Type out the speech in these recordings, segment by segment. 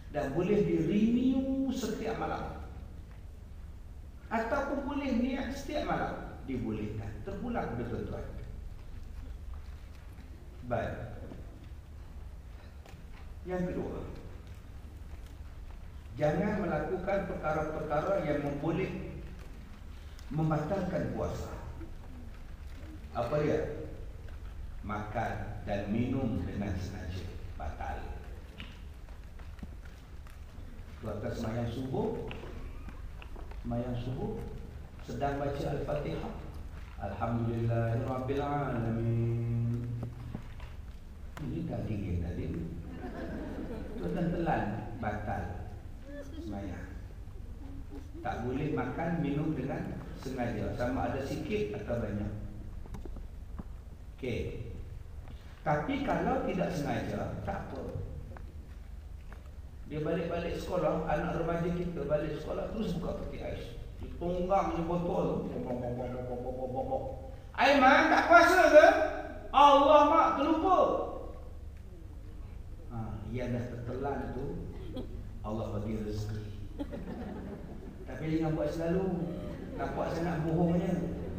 dan boleh di-renew setiap malam, ataupun boleh niat setiap malam, dibolehkan. Terpulang pada tuan-tuan. Baik. Yang kedua, jangan melakukan perkara-perkara yang boleh membatalkan puasa. Apa dia? Makan dan minum dengan sengaja, batal. Tuan-tuan sembahyang subuh, sedang baca Al-Fatihah, Alhamdulillahirabbil alamin. Ini dah dingin tadi. Tuan-tuan telan, batal sembahyang. Tak boleh makan minum dengan sengaja, sama ada sikit atau banyak. Okey. Tapi kalau tidak sengaja, tak apa. Dia balik-balik sekolah, anak remaja kita balik sekolah terus buka peti ais. Dia tunggang je botol. Aiman, tak puasa ke? Allah mak, terlupa. Yang dah tertelan tu, Allah bagi rezeki. Tapi jangan buat selalu. Nampak sangat bohongnya.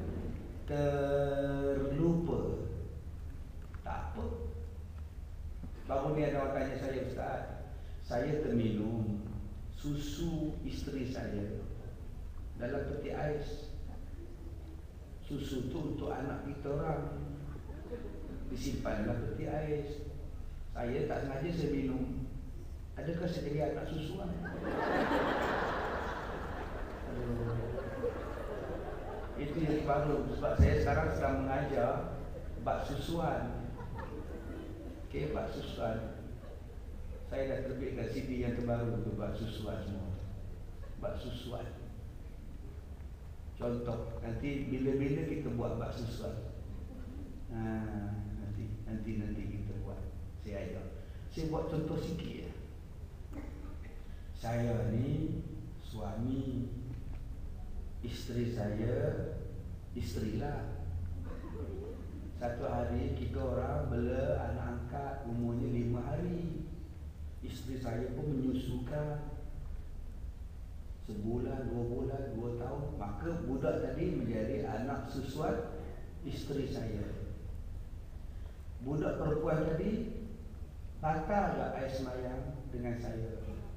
Terlupa. Tak apa. Baru ni ada orang tanya saya, Ustaz, saya terminum susu isteri saya dalam peti ais. Susu tu untuk anak kita orang, disimpan dalam peti ais. Saya tak sengaja saya minum. Adakah saya jadi anak susuan? Itu yang baru. Sebab saya sekarang sedang mengajar bab susuan. Okey, bab susuan. Saya dah terbitkan CD yang terbaru untuk bab susuan semua. Bab susuan. Contoh, nanti bila-bila kita buat bab susuan. Nanti kita buat. Saya ajar. Saya buat contoh sikit ya. Saya ni suami, isteri saya, isterilah. Satu hari kita orang bela anak angkat umurnya 5 hari. Isteri saya pun menyusukan sebulan, 2 bulan, 2 tahun. Maka budak tadi menjadi anak susuan isteri saya. Budak perempuan tadi batallah air semayang dengan saya.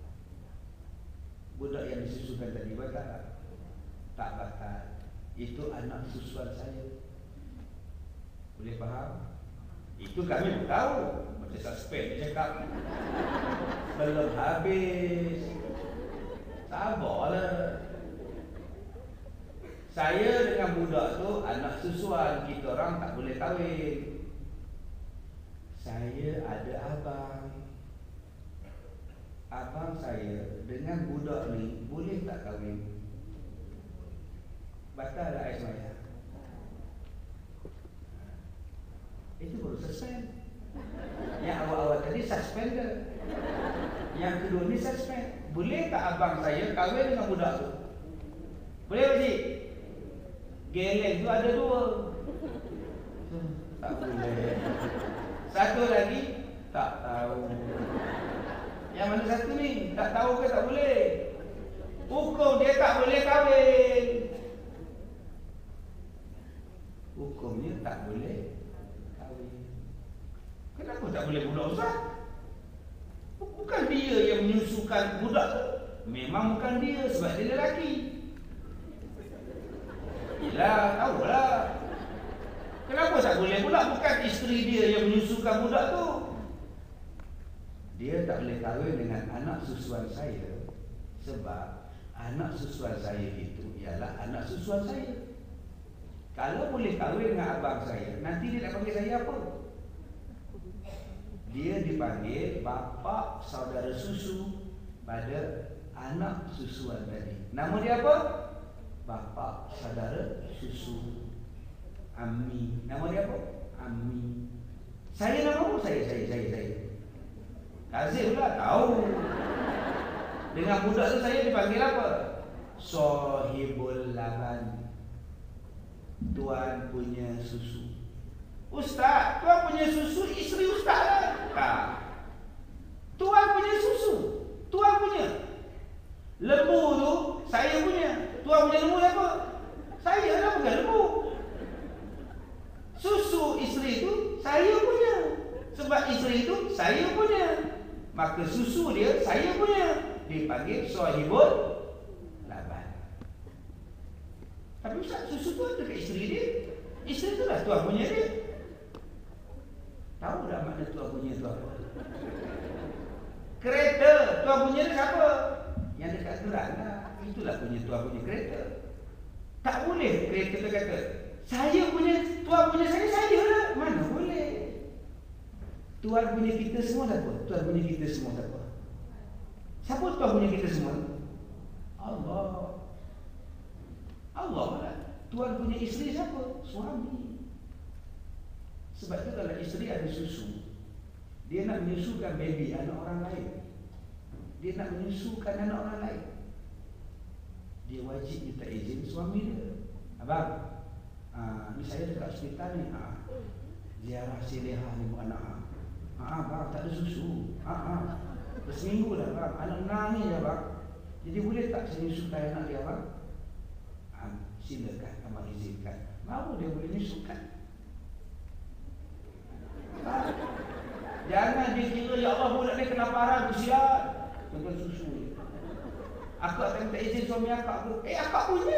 Budak yang disusukan tadi batal? Tak batal. Itu anak susuan saya. Boleh faham? Itu kami tahu. Macam suspend dia cakap. Belum habis. Sabarlah. Saya dengan budak tu anak susuan. Kita orang tak boleh kahwin. Saya ada abang. Abang saya dengan budak ni boleh tak kahwin? Batal lah air semayang. Itu baru suspend. Yang awal-awal tadi suspended. Yang kedua ni suspend. Boleh tak abang saya kahwin dengan budak tu? Boleh tak cik? Geleng tu ada 2. Tak boleh. Satu lagi tak tahu. Yang mana satu ni? Tak tahu ke tak boleh? Hukum dia tak boleh kahwin. Hukumnya tak boleh kahwin. Kenapa tak boleh budak Ustaz? Bukan dia yang menyusukan budak tu. Memang bukan dia sebab dia lelaki. Yelah, tahulah. Kenapa tak boleh pula? Bukan isteri dia yang menyusukan budak tu. Dia tak boleh kahwin dengan anak susuan saya. Sebab anak susuan saya itu ialah anak susuan saya. Kalau boleh kahwin dengan abang saya, nanti dia nak panggil saya apa? Dia dipanggil bapa saudara susu pada anak susuan tadi. Nama dia apa? Bapa saudara susu. Ammi. Nama dia apa? Ammi. Saya nama apa? Saya. Kazim pula tahu. Dengan budak tu saya dipanggil apa? Sahibul laban. Tuan punya susu. Ustaz, tuan punya susu isteri ustaz lah. Tak. Tuan punya susu. Tuan Maka susu dia saya punya, dipanggil sahibul laban. Tapi Ustaz, susu tu ada kat isteri dia. Isteri tu lah tuan punya dia. Tahu tak makna tuan punya tu apa? Kereta tuan punya dia siapa? Yang dekat gerak lah. Itulah punya tuan punya kereta. Tak boleh kereta tu kata saya punya, tuan punya saya lah. Mana boleh? Tuan punya kita semua siapa? Tuan punya kita semua siapa? Siapa tuan punya kita semua? Allah. Allah lah. Tuan punya isteri siapa? Suami. Sebab tu kalau isteri ada susu, dia nak menyusukan baby anak orang lain, dia nak menyusukan anak orang lain, dia wajib minta izin suami dia. Abang, ni saya dekat hospital ni, ziarah silihah ni buat anak. Bang, tak ada susu. Berseminggu dah bang, anak nangis ya bang. Jadi boleh tak saya nyusukan anak dia bang? Silakan, abang izinkan. Baru dia boleh nyusukan. Jangan dia kira ya Allah budak ni kelaparan, kesian, tengok susu ni. Akak tak minta izin suami akak tu. Akak punya.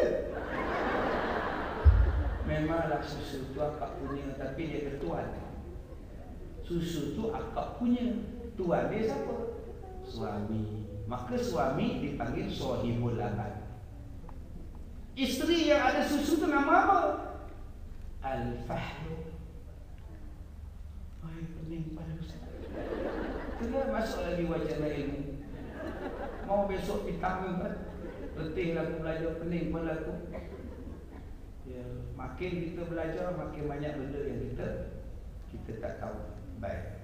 Memanglah susu tu akak punya, tapi dia ketuan. Susu tu akak punya, tuan dia siapa? Suami. Maka suami dipanggil sahibul laban. Isteri yang ada susu tu nama apa? Al-Fahlu. Ay, pening pada Ustaz. Kena masuk lagi wacana ilmu. Mau besok vitamin kan? Letih lah aku belajar, pening pula aku. Ya, makin kita belajar, makin banyak benda yang kita tak tahu. Baik.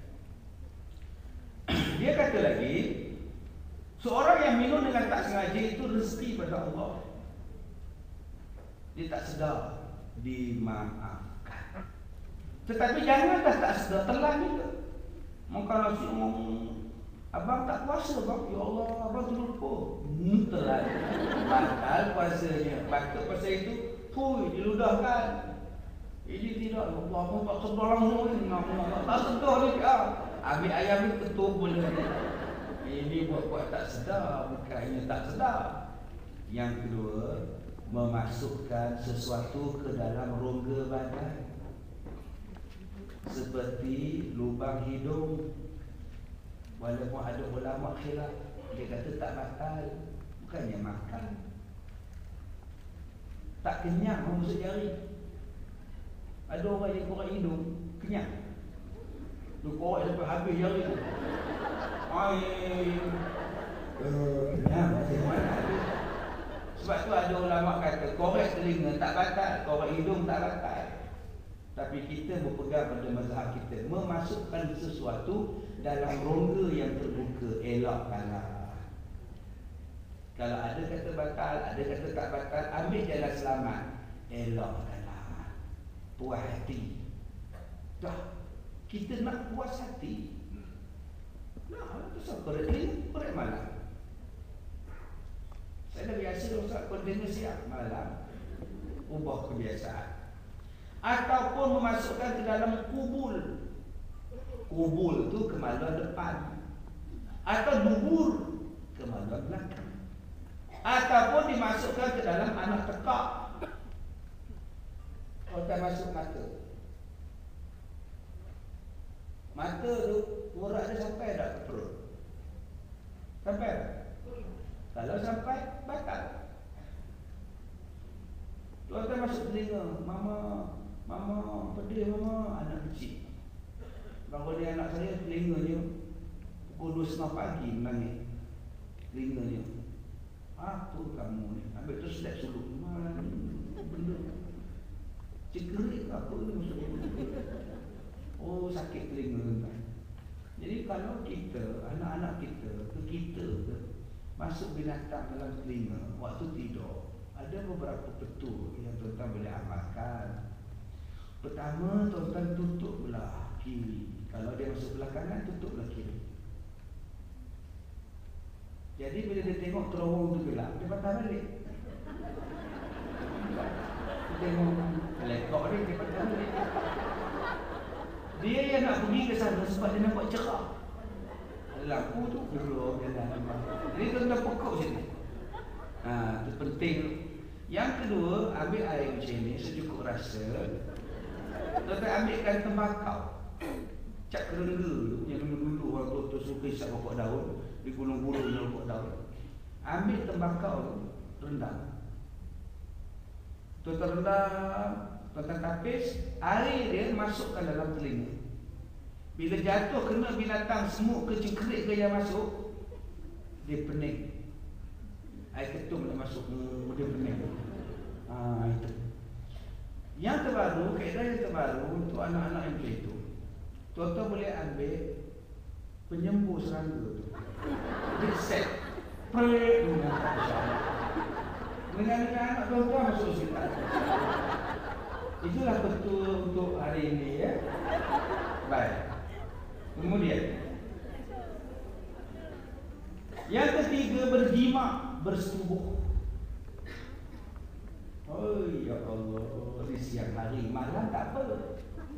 Dia kata lagi, seorang yang minum dengan tak sengaja itu rezeki pada Allah. Dia tak sedar, dimaafkan. Tetapi janganlah tak sedar, telan juga. Maka nasi abang tak puasa bang, ya Allah abang terlupa. Telan, batal puasanya. Patut puasa itu, diludahkan. Ini tidak, Allah pun tak sedar langsung ni. Tak sedar ni ambil ayam ni ketuk boleh. Ini buat-buat tak sedar, bukannya tak sedar. Yang kedua, memasukkan sesuatu ke dalam rongga badan, seperti lubang hidung. Walaupun ada ulama khilaf, dia kata tak batal, bukannya makan. Tak kenyang masuk jari. Ada orang yang korek hidung kenyang, dia korek sampai habis jari tu. Kenyang macam mana habis. Sebab tu ada ulama kata korek telinga tak batal, korek hidung tak batal. Tapi kita berpegang pada mazhab kita, memasukkan sesuatu dalam rongga yang terbuka, elakkanlah. Kalau ada kata batal, ada kata tak batal, ambil jalan selamat, elakkanlah. Puas hati. Dah, kita nak puas hati. Nah, tu sebab korek telinga, korek malam. Saya dah biasa Ustaz, kalau dengar siap malam, ubah kebiasaan. Ataupun memasukkan ke dalam kubul. Kubul tu kemaluan depan, atau dubur, kemaluan belakang. Ataupun dimasukkan ke dalam anak tekak. Kita masuk mata. Mata tu urat dia sampai tak ke perut? Sampai tak? Kalau sampai, batal. Tuan-tuan masuk telinga, Mama, pedih mama, anak kecil. Bangun dia anak saya, telinganya pukul 2:30 pagi menangis. Telinganya, apa kamu ni? Habis tu sedap suluk. Mana benda? Cekerik ke apa ni masuk telinga? Oh, sakit telinga. Jadi kalau kita, anak-anak kita masuk binatang dalam telinga waktu tidur, ada beberapa betul yang tuan-tuan boleh amalkan. Pertama, tuan-tuan tutup belah kiri. Kalau dia masuk belah kanan, tutup belah kiri. Jadi bila dia tengok terowong tu gelap, dia patah balik. Dia tengok lekok dia patah balik. Dia yang nak pergi ke sana sebab dia nampak cerah. lampu tu duduk jalan. Jadi tuan-tuan pokok sini. Itu penting. Yang kedua, ambil air macam ni secukup rasa. Tuan-tuan ambilkan tembakau. Cak kerengga tu, yang dulu-dulu orang tua suka isap pokok daun, di gulung-gulung dengan pokok daun. Ambil tembakau tu, rendam. Tuan-tuan rendam, tuan-tuan tapis, air dia masukkan dalam telinga. Bila jatuh kena binatang semut ke cengkerik ke yang masuk, dia pening. Air ketum nak masuk, dia pening. Itu. Yang terbaru, kaedah yang terbaru untuk anak-anak yang macam itu, tuan-tuan boleh ambil penyembuh serangga tu. Dia set. Dengan anak tuan-tuan masuk hospital. Itulah betul untuk hari ini ya. Baik. Kemudian yang ketiga, berjima, bersetubuh. Oh ya Allah, di siang hari, malam tak apa.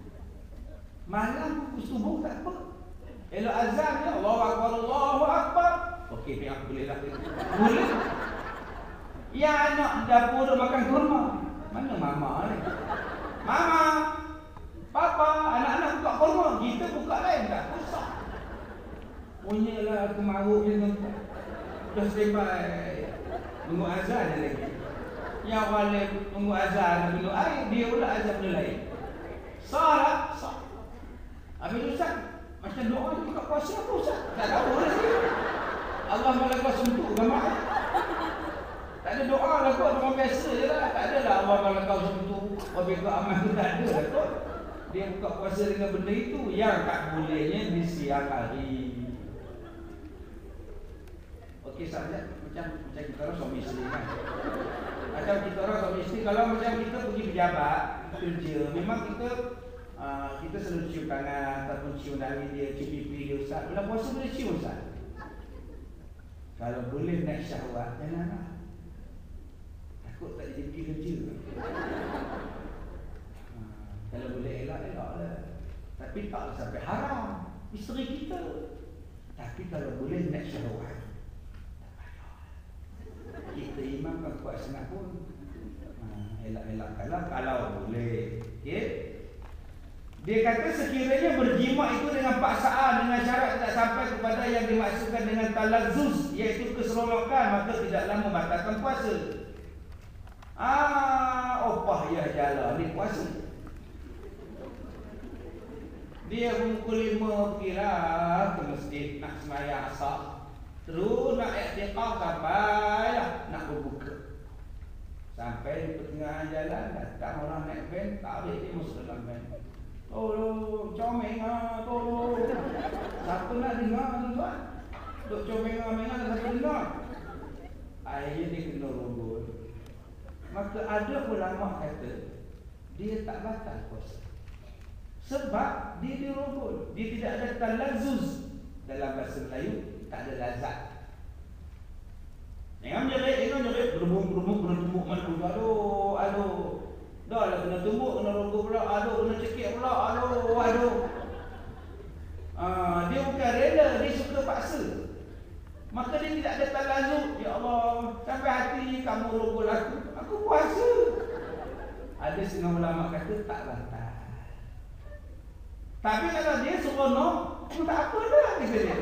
Malam bersetubuh tak apa. Elok azan ya, Allahu Akbar, Allahu Akbar. Okey, ni aku boleh lah. Boleh. Ya, anak dapur dah makan kurma. Mana mama ni? Mama, papa, anak-anak buka kurma. Kita buka lain tak susah. Punyalah aku maruk je tuan-tuan. Dah standby. Tunggu azan je lagi. Yang wali tunggu azan minum air, dia pula azan benda lain. Salah, sah. Habis Ustaz, macam doa ni buka puasa apa Ustaz? Tak tahu lah dia. Allah malah kau sentuh gambar. Tak ada doa lah kot, orang biasa je lah. Tak ada lah Allah malah kau sentuh. Habis kau amal tu tak ada lah kot. Dia buka puasa dengan benda itu. Yang tak bolehnya di siang hari. Okey, sahaja macam kita orang suami isteri kan. Macam kita orang suami isteri, kalau macam kita pergi pejabat, kerja, memang kita selalu cium tangan ataupun cium dahi dia, cium pipi dia Ustaz. Bulan puasa boleh cium Ustaz. Kalau boleh naik syahwat, janganlah. Takut tak jadi pergi kerja. Kalau boleh elak-elaklah. Tapi taklah sampai haram isteri kita. Tapi kalau boleh naik syahwat, kita imam kan kuat sangat pun, elak-elakkanlah kalau boleh. Okay? Dia kata sekiranya berjima itu dengan paksaan, dengan syarat tidak sampai kepada yang dimaksudkan dengan talazzuz, iaitu keseronokan, maka tidaklah membatalkan puasa. Payah jalan ni puasa. Dia pukul 5 pergilah ke masjid nak sembahyang asar. Terus nak iktiqaf sampai nak berbuka. Sampai di pertengahan jalan datang orang naik van, tarik dia masuk dalam van. Tolong, comeng tolong. Siapa nak dengar tuan-tuan? Duk comeng-mengan siapa dengar? Akhirnya dia kena rogol. Maka ada ulama kata dia tak batal puasa. Sebab dia dirogol. Dia tidak ada talazzuz. Dalam bahasa Melayu tak ada lazat. Jangan jerit, berumuk, kena tumbuk mana aduh. Dah lah kena tumbuk, kena rogol pula, aduh, kena cekik pula, aduh. Dia bukan rela, dia suka paksa. Maka dia tidak ada talazuk. Ya Allah, sampai hati kamu rogol aku puasa. Ada setengah ulama kata tak batal. Tapi kalau dia seronok, tak apa dah kata dia.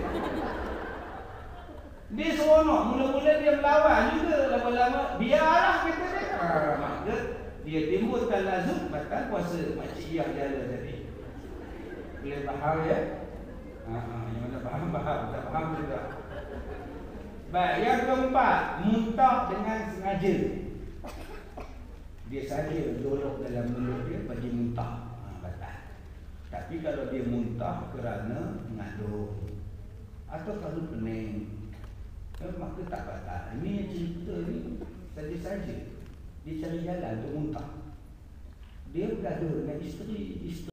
Dia seronok, mula-mula dia melawan juga, lama-lama biarlah kata dia. Maka dia timbul talazuk, batal puasa. Makcik yang jala tadi. Boleh faham ya? Yang mana faham, tak faham juga. Baik, yang keempat, muntah dengan sengaja. Dia saja dorok dalam mulut dia bagi muntah. Batal. Tapi kalau dia muntah kerana mengandung atau kalau pening, maka tak batal. Ini yang cerita ni saja-saja dia cari jalan untuk muntah. Dia bergaduh dengan isteri